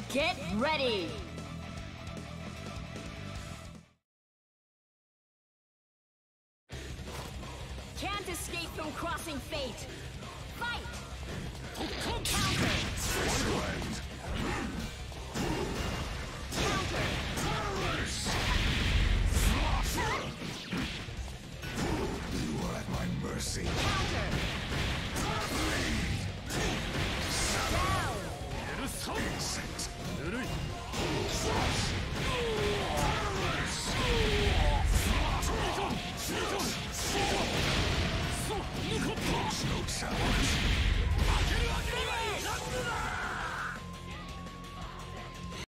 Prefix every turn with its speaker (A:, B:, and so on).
A: Get ready! Can't escape from crossing fate! Fight! Counter! Counter!
B: You are at my mercy.